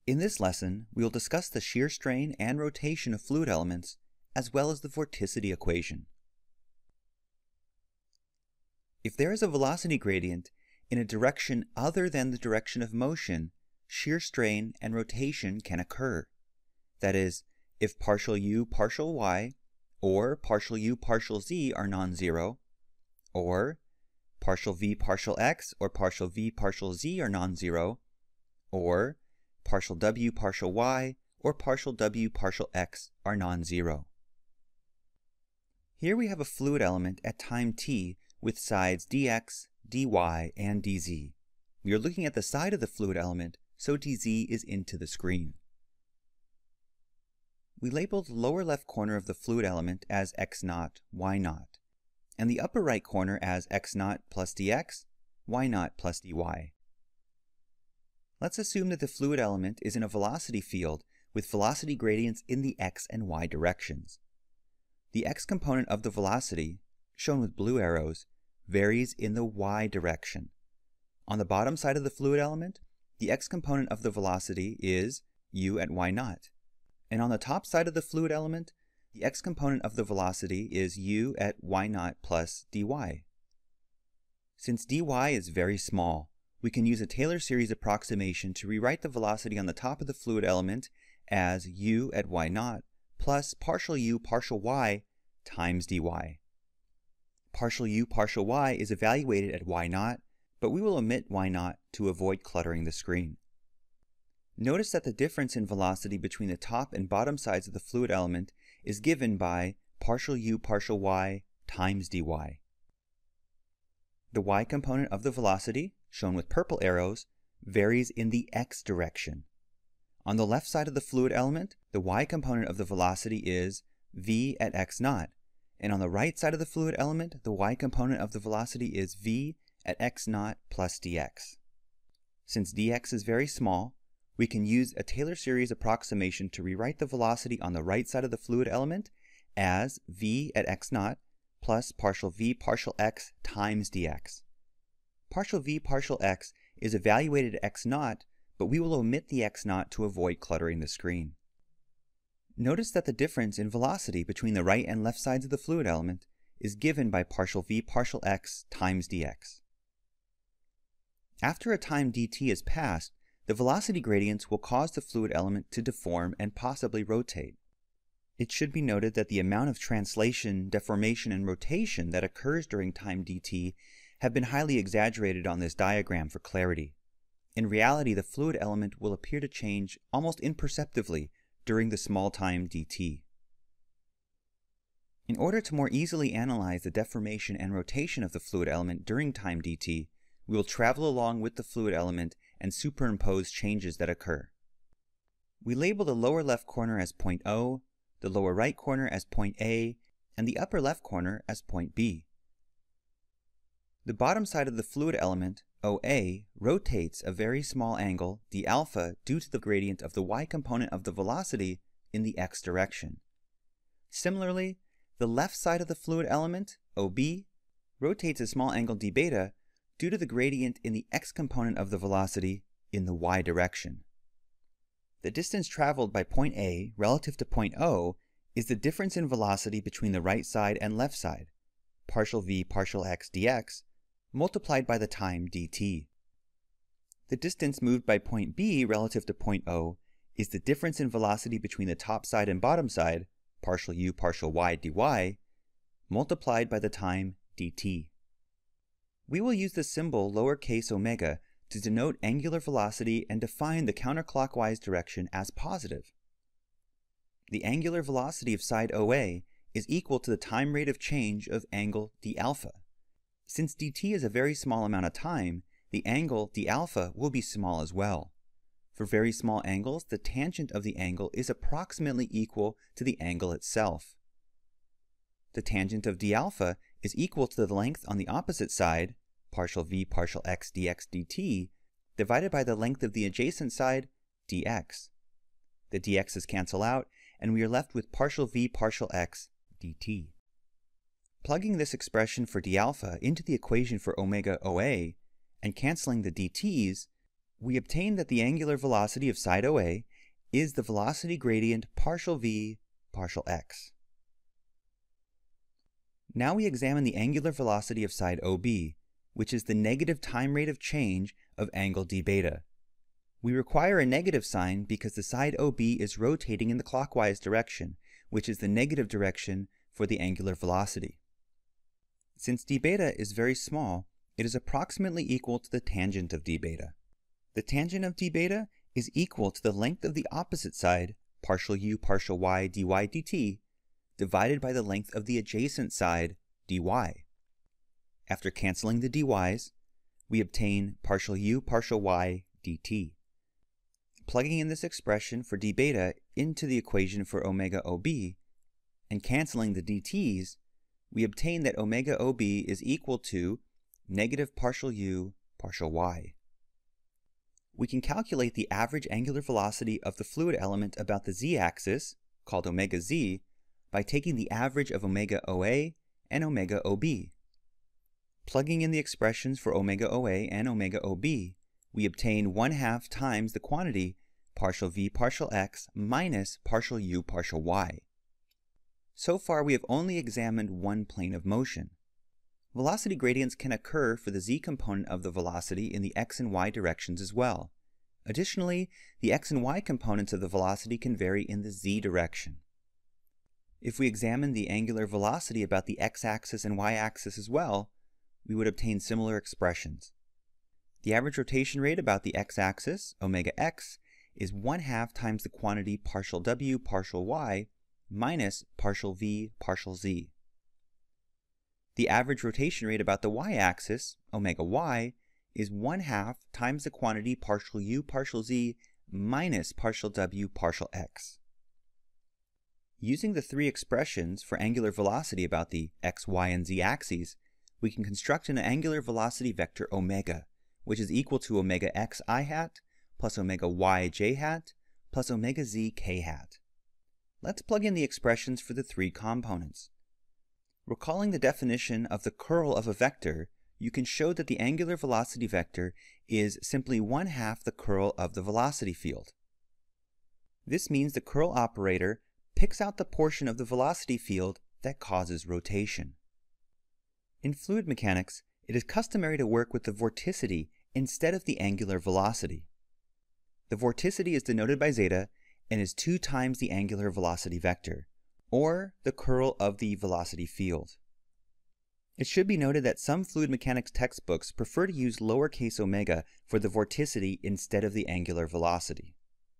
In this lesson, we will discuss the shear strain and rotation of fluid elements, as well as the vorticity equation. If there is a velocity gradient in a direction other than the direction of motion, shear strain and rotation can occur. That is, if partial u partial y or partial u partial z are non-zero, or partial v partial x or partial v partial z are non-zero, or partial w partial y or partial w partial x are non-zero. Here we have a fluid element at time t with sides dx, dy, and dz. We are looking at the side of the fluid element, so dz is into the screen. We labeled the lower left corner of the fluid element as x0, y0, and the upper right corner as x0 plus dx, y0 plus dy. Let's assume that the fluid element is in a velocity field with velocity gradients in the x and y directions. The x component of the velocity, shown with blue arrows, varies in the y direction. On the bottom side of the fluid element, the x component of the velocity is u at y0. And on the top side of the fluid element, the x component of the velocity is u at y0 plus dy. Since dy is very small, we can use a Taylor series approximation to rewrite the velocity on the top of the fluid element as u at y0 plus partial u partial y times dy. Partial u partial y is evaluated at y0, but we will omit y0 to avoid cluttering the screen. Notice that the difference in velocity between the top and bottom sides of the fluid element is given by partial u partial y times dy. The y component of the velocity, shown with purple arrows, varies in the x direction. On the left side of the fluid element, the y component of the velocity is v at x0, and on the right side of the fluid element, the y component of the velocity is v at x0 plus dx. Since dx is very small, we can use a Taylor series approximation to rewrite the velocity on the right side of the fluid element as v at x0 plus partial v partial x times dx. Partial v partial x is evaluated at x0, but we will omit the x0 to avoid cluttering the screen. Notice that the difference in velocity between the right and left sides of the fluid element is given by partial v partial x times dx. After a time dt is passed, the velocity gradients will cause the fluid element to deform and possibly rotate. It should be noted that the amount of translation, deformation, and rotation that occurs during time dt have been highly exaggerated on this diagram for clarity. In reality, the fluid element will appear to change almost imperceptibly during the small time dt. In order to more easily analyze the deformation and rotation of the fluid element during time dt, we will travel along with the fluid element and superimpose changes that occur. We label the lower left corner as point O, the lower right corner as point A, and the upper left corner as point B. The bottom side of the fluid element, OA, rotates a very small angle, d alpha, due to the gradient of the y component of the velocity in the x direction. Similarly, the left side of the fluid element, OB, rotates a small angle d beta due to the gradient in the x component of the velocity in the y direction. The distance traveled by point A relative to point O is the difference in velocity between the right side and left side, partial v partial x dx, multiplied by the time dt. The distance moved by point B relative to point O is the difference in velocity between the top side and bottom side, partial u partial y dy, multiplied by the time dt. We will use the symbol lowercase omega to denote angular velocity and define the counterclockwise direction as positive. The angular velocity of side OA is equal to the time rate of change of angle d alpha. Since dt is a very small amount of time, the angle d alpha will be small as well. For very small angles, the tangent of the angle is approximately equal to the angle itself. The tangent of d alpha is equal to the length on the opposite side, partial v partial x dx dt, divided by the length of the adjacent side, dx. The dx's cancel out, and we are left with partial v partial x dt. Plugging this expression for d alpha into the equation for omega OA, and canceling the dt's, we obtain that the angular velocity of side OA is the velocity gradient partial v partial x. Now we examine the angular velocity of side OB, which is the negative time rate of change of angle d beta. We require a negative sign because the side OB is rotating in the clockwise direction, which is the negative direction for the angular velocity. Since d beta is very small, it is approximately equal to the tangent of d beta. The tangent of d beta is equal to the length of the opposite side, partial u partial y dy dt, divided by the length of the adjacent side, dy. After canceling the dy's, we obtain partial u partial y dt. Plugging in this expression for d beta into the equation for omega OB and canceling the dt's, we obtain that omega OB is equal to negative partial u partial y. We can calculate the average angular velocity of the fluid element about the z-axis, called omega z, by taking the average of omega OA and omega OB. Plugging in the expressions for omega OA and omega OB, we obtain 1/2 times the quantity partial v partial x minus partial u partial y. So far we have only examined one plane of motion. Velocity gradients can occur for the z component of the velocity in the x and y directions as well. Additionally, the x and y components of the velocity can vary in the z direction. If we examine the angular velocity about the x-axis and y-axis as well, we would obtain similar expressions. The average rotation rate about the x-axis, omega x, is 1/2 times the quantity partial w partial y minus partial v partial z. The average rotation rate about the y-axis, omega y, is 1/2 times the quantity partial u partial z minus partial w partial x. Using the three expressions for angular velocity about the x, y, and z axes, we can construct an angular velocity vector omega, which is equal to omega x I hat plus omega y j hat plus omega z k hat. Let's plug in the expressions for the three components. Recalling the definition of the curl of a vector, you can show that the angular velocity vector is simply 1/2 the curl of the velocity field. This means the curl operator picks out the portion of the velocity field that causes rotation. In fluid mechanics, it is customary to work with the vorticity instead of the angular velocity. The vorticity is denoted by zeta and is 2 times the angular velocity vector, or the curl of the velocity field. It should be noted that some fluid mechanics textbooks prefer to use lowercase omega for the vorticity instead of the angular velocity.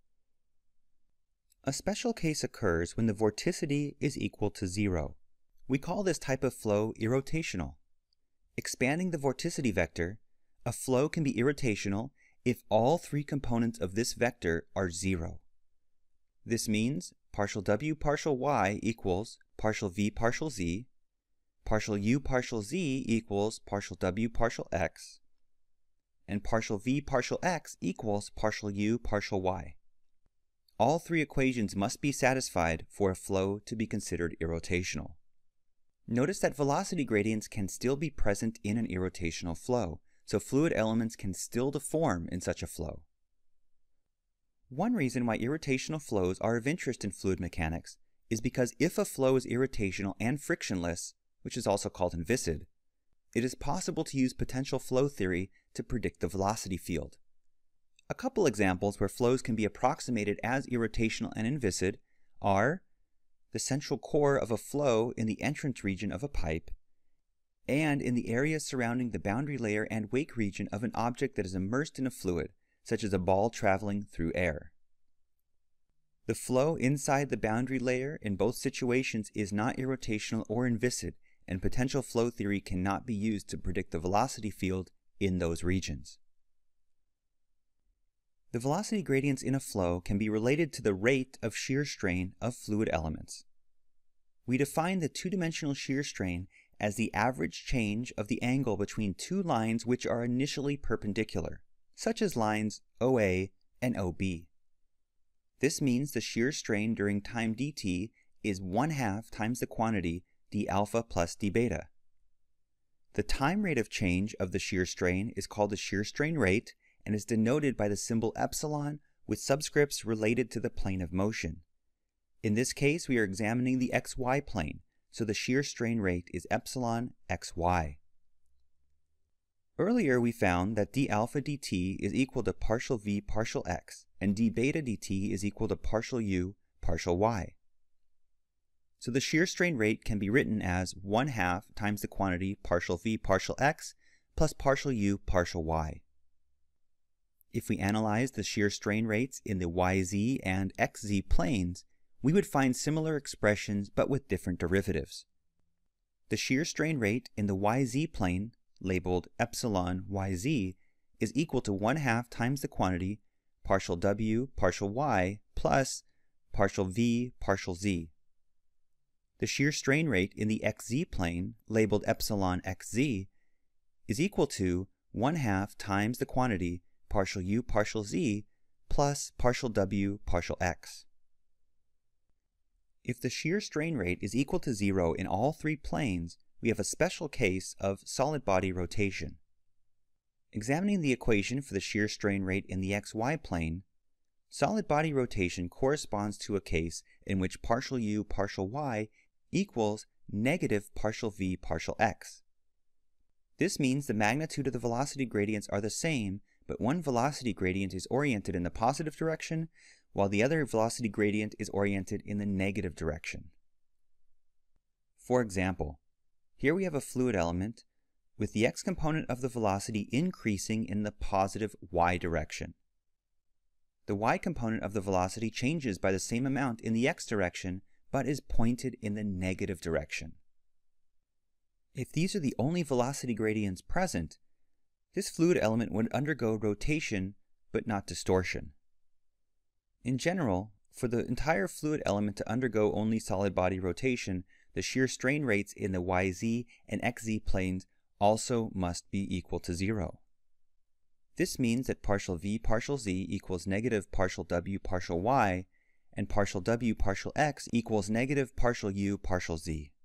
A special case occurs when the vorticity is equal to 0. We call this type of flow irrotational. Expanding the vorticity vector, a flow can be irrotational if all three components of this vector are 0. This means partial w partial y equals partial v partial z, partial u partial z equals partial w partial x, and partial v partial x equals partial u partial y. All three equations must be satisfied for a flow to be considered irrotational. Notice that velocity gradients can still be present in an irrotational flow, so fluid elements can still deform in such a flow. One reason why irrotational flows are of interest in fluid mechanics is because if a flow is irrotational and frictionless, which is also called inviscid, it is possible to use potential flow theory to predict the velocity field. A couple examples where flows can be approximated as irrotational and inviscid are the central core of a flow in the entrance region of a pipe, and in the area surrounding the boundary layer and wake region of an object that is immersed in a fluid, such as a ball traveling through air. The flow inside the boundary layer in both situations is not irrotational or inviscid, and potential flow theory cannot be used to predict the velocity field in those regions. The velocity gradients in a flow can be related to the rate of shear strain of fluid elements. We define the two-dimensional shear strain as the average change of the angle between two lines which are initially perpendicular, such as lines OA and OB. This means the shear strain during time dt is 1/2 times the quantity d alpha plus d beta. The time rate of change of the shear strain is called the shear strain rate, and is denoted by the symbol epsilon with subscripts related to the plane of motion. In this case, we are examining the xy plane, so the shear strain rate is epsilon xy. Earlier we found that d alpha dt is equal to partial v partial x, and d beta dt is equal to partial u partial y. So the shear strain rate can be written as 1/2 times the quantity partial v partial x plus partial u partial y. If we analyze the shear strain rates in the yz and xz planes, we would find similar expressions but with different derivatives. The shear strain rate in the yz plane, labeled epsilon yz, is equal to 1/2 times the quantity partial w partial y plus partial v partial z. The shear strain rate in the xz plane, labeled epsilon xz, is equal to 1/2 times the quantity partial u partial z plus partial w partial x. If the shear strain rate is equal to 0 in all three planes, we have a special case of solid body rotation. Examining the equation for the shear strain rate in the xy plane, solid body rotation corresponds to a case in which partial u partial y equals negative partial v partial x. This means the magnitude of the velocity gradients are the same, but one velocity gradient is oriented in the positive direction, while the other velocity gradient is oriented in the negative direction. For example, here we have a fluid element with the x component of the velocity increasing in the positive y direction. The y component of the velocity changes by the same amount in the x direction, but is pointed in the negative direction. If these are the only velocity gradients present, this fluid element would undergo rotation but not distortion. In general, for the entire fluid element to undergo only solid body rotation, the shear strain rates in the yz and xz planes also must be equal to 0. This means that partial v partial z equals negative partial w partial y, and partial w partial x equals negative partial u partial z.